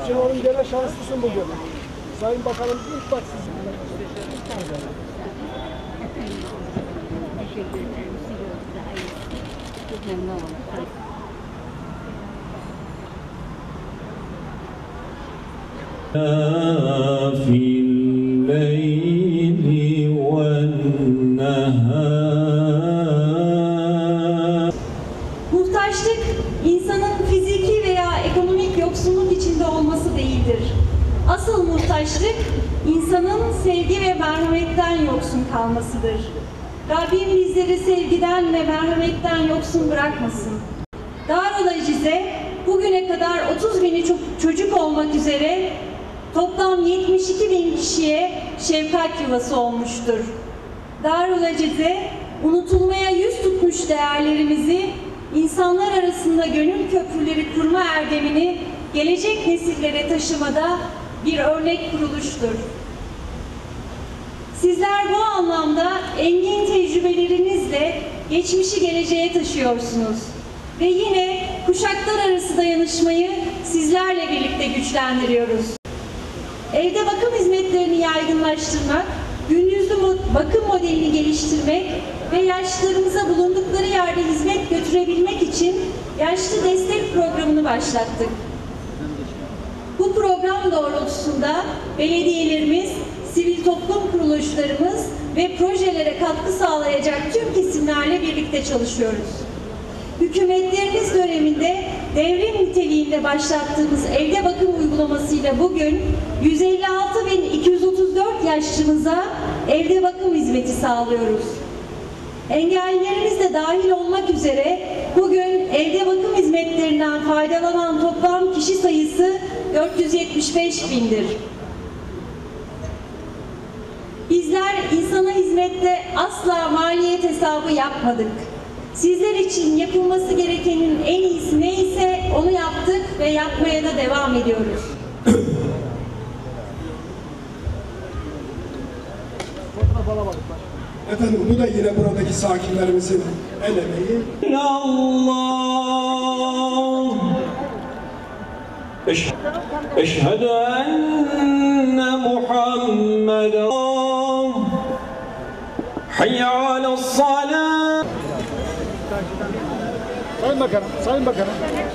Cihan'ın gene şanslısın bugün. Sayın Bakanım ilk bak siz. Teşekkür ederim. Çok memnun oldum. في الليل والنهار. Muhtaçlık, insanın fiziki veya ekonomik yoksunluk içinde olması değildir. Asıl muhtaçlık, insanın sevgi ve merhametten yoksun kalmasıdır. Rabbim bizleri sevgiden ve merhametten yoksun bırakmasın. Darül Aciz'e bugüne kadar 30 bini çocuk olmak üzere toplam 72 bin kişiye şefkat yuvası olmuştur. Darül Aciz'e unutulmaya yüz tutmuş değerlerimizi, insanlar arasında gönül köprüleri kurma erdemini gelecek nesillere taşımada bir örnek kuruluştur. Sizler bu anlamda engin tecrübelerinizle geçmişi geleceğe taşıyorsunuz. Ve yine kuşaklar arası dayanışmayı sizlerle birlikte güçlendiriyoruz. Evde bakım hizmetlerini yaygınlaştırmak, gün yüzlü bakım modelini geliştirmek ve yaşlılarımıza bulundukları yerde hizmet götürebilmek için yaşlı destek programını başlattık. Bu program doğrultusunda belediyelerimiz, sivil toplum kuruluşlarımız ve projelere katkı sağlayacak tüm kesimlerle birlikte çalışıyoruz. Hükümetlerimiz döneminde devrim niteliğinde başlattığımız evde bakım uygulamasıyla bugün 156.234 yaşlımıza evde bakım hizmeti sağlıyoruz. Engellilerimiz de dahil olmak üzere bugün evde bakım hizmetlerinden faydalanan toplam kişi sayısı 475 bindir. Bizler insana hizmette asla maliyet hesabı yapmadık. Sizler için yapılması gerekenin en iyisi neyse onu yaptık ve yapmaya da devam ediyoruz. Efendim bu da yine buradaki sakinlerimizin el emeği. Allah Eşhedü enne Muhammeden Hayy alel salat. Sayın Bakanım, Sayın Bakanım.